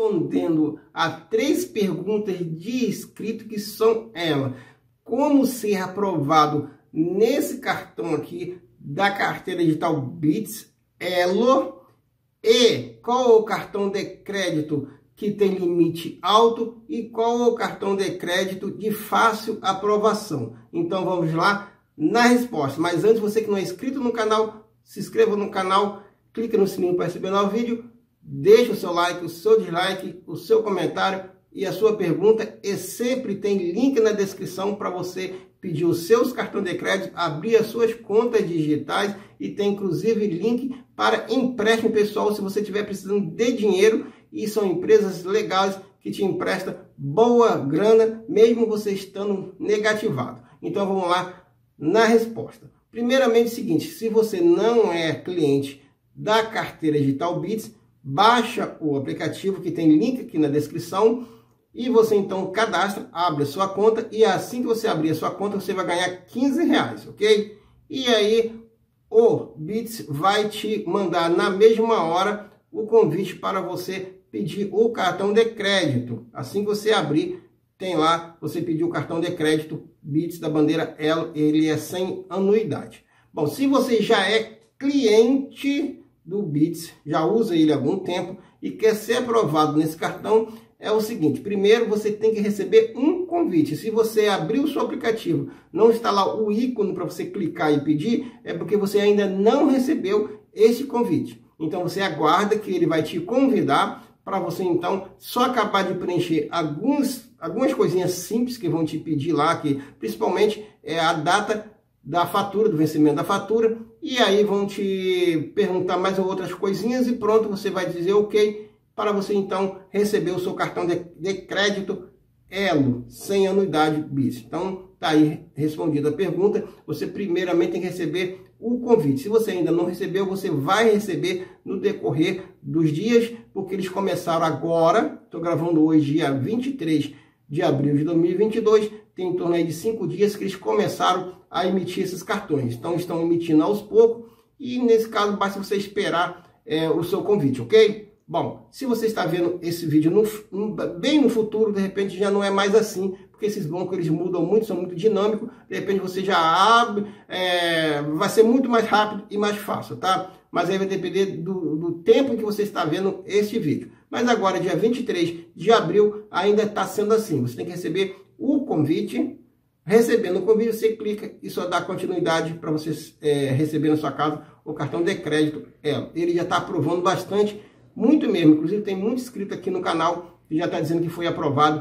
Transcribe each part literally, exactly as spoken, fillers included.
respondendo a três perguntas de inscrito que são elas: como ser aprovado nesse cartão aqui da carteira digital Bits Elo, e qual é o cartão de crédito que tem limite alto e qual é o cartão de crédito de fácil aprovação. Então vamos lá na resposta. Mas antes, você que não é inscrito no canal, se inscreva no canal, clique no sininho para receber novo vídeo, deixe o seu like, o seu dislike, o seu comentário e a sua pergunta, e sempre tem link na descrição para você pedir os seus cartões de crédito, abrir as suas contas digitais, e tem inclusive link para empréstimo pessoal se você estiver precisando de dinheiro, e são empresas legais que te emprestam boa grana, mesmo você estando negativado. Então vamos lá na resposta. Primeiramente, é o seguinte: se você não é cliente da carteira digital Bits, baixa o aplicativo que tem link aqui na descrição, e você então cadastra, abre a sua conta, e assim que você abrir a sua conta, você vai ganhar quinze reais, ok? E aí o Bits vai te mandar na mesma hora o convite para você pedir o cartão de crédito. Assim que você abrir, tem lá, você pedir o cartão de crédito Bits da bandeira Elo, ele é sem anuidade. Bom, se você já é cliente do Bits, já usa ele há algum tempo e quer ser aprovado nesse cartão, é o seguinte: primeiro você tem que receber um convite. Se você abrir o seu aplicativo, não está lá o ícone para você clicar e pedir, é porque você ainda não recebeu esse convite. Então você aguarda que ele vai te convidar para você então só acabar de preencher alguns, algumas coisinhas simples que vão te pedir lá, que principalmente é a data da fatura, do vencimento da fatura, e aí vão te perguntar mais outras coisinhas e pronto, você vai dizer ok, para você então receber o seu cartão de, de crédito Elo, sem anuidade Bits. Então tá aí respondida a pergunta. Você primeiramente tem que receber o convite. Se você ainda não recebeu, você vai receber no decorrer dos dias, porque eles começaram agora. Estou gravando hoje, dia vinte e três de abril de dois mil e vinte e dois, tem em torno aí de cinco dias que eles começaram a emitir esses cartões. Então estão emitindo aos poucos, e nesse caso basta você esperar é, o seu convite, ok? Bom, se você está vendo esse vídeo no, no, bem no futuro, de repente já não é mais assim, porque esses bancos eles mudam muito, são muito dinâmicos, de repente você já abre, é, vai ser muito mais rápido e mais fácil, tá? Mas aí vai depender do, do tempo em que você está vendo este vídeo. Mas agora, dia vinte e três de abril, ainda está sendo assim. Você tem que receber o convite. Recebendo o convite, você clica e só dá continuidade para você é, receber na sua casa o cartão de crédito Elo. Ele já está aprovando bastante, muito mesmo. Inclusive tem muito inscrito aqui no canal que já está dizendo que foi aprovado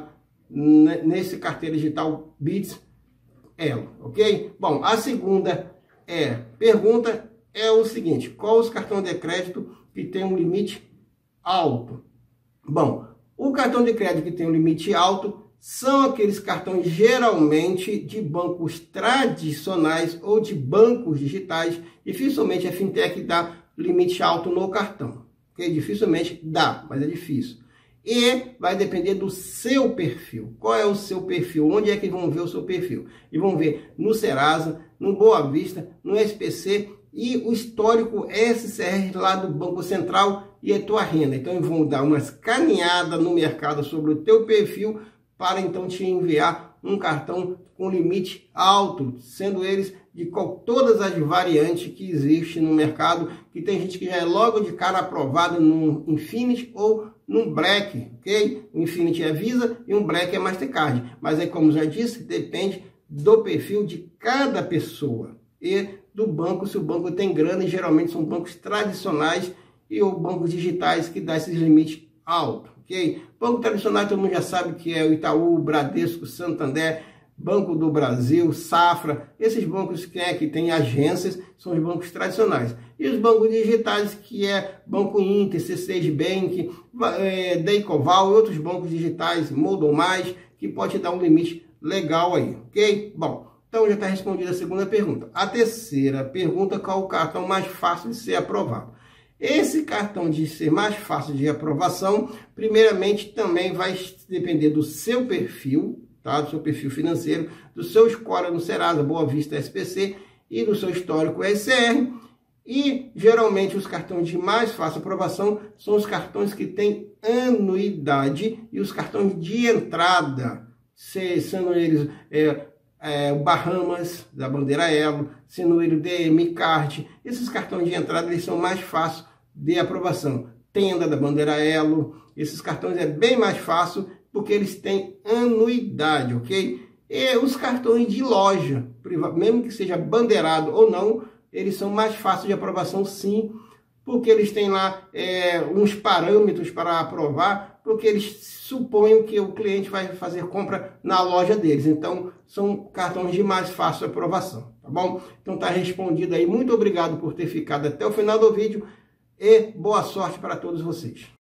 nesse carteira digital Bits Elo, ok? Bom, a segunda é, pergunta é o seguinte: qual os cartões de crédito que tem um limite alto? Bom, o cartão de crédito que tem um limite alto são aqueles cartões geralmente de bancos tradicionais ou de bancos digitais. Dificilmente a fintech dá limite alto no cartão, ok? Dificilmente dá, mas é difícil. E vai depender do seu perfil. Qual é o seu perfil? Onde é que vão ver o seu perfil? E vão ver no Serasa, no Boa Vista, no S P C e o histórico S C R lá do Banco Central e a tua renda. Então eles vão dar uma escaneada no mercado sobre o teu perfil para então te enviar um cartão com limite alto, sendo eles de qual, todas as variantes que existem no mercado, que tem gente que já é logo de cara aprovado no Infinity ou no Black, ok? O Infinity é Visa e um Black é Mastercard. Mas aí, como já disse, depende do perfil de cada pessoa e do banco, se o banco tem grana, e geralmente são bancos tradicionais e ou bancos digitais que dá esses limites altos, ok? Banco tradicional todo mundo já sabe que é o Itaú, Bradesco, Santander, Banco do Brasil, Safra. Esses bancos que, é, que tem agências são os bancos tradicionais. E os bancos digitais, que é Banco Inter, C seis Bank, é, Daycoval e outros bancos digitais, Moldon Mais, que pode dar um limite legal aí, ok? Bom, então já está respondida a segunda pergunta. A terceira pergunta: qual o cartão mais fácil de ser aprovado? Esse cartão de ser mais fácil de aprovação, primeiramente também vai depender do seu perfil, tá? Do seu perfil financeiro, do seu score no Serasa, Boa Vista, S P C e do seu histórico S C R. E geralmente os cartões de mais fácil aprovação são os cartões que têm anuidade, e os cartões de entrada, sendo eles é, é, o Bahamas, da bandeira Elo, sendo ele o D M Card, esses cartões de entrada eles são mais fáceis de aprovação. Tenda da bandeira Elo, esses cartões é bem mais fácil porque eles têm anuidade, ok? E os cartões de loja, mesmo que seja bandeirado ou não, eles são mais fáceis de aprovação sim, porque eles têm lá é, uns parâmetros para aprovar, porque eles supõem que o cliente vai fazer compra na loja deles. Então, são cartões de mais fácil aprovação, tá bom? Então, tá respondido aí. Muito obrigado por ter ficado até o final do vídeo e boa sorte para todos vocês.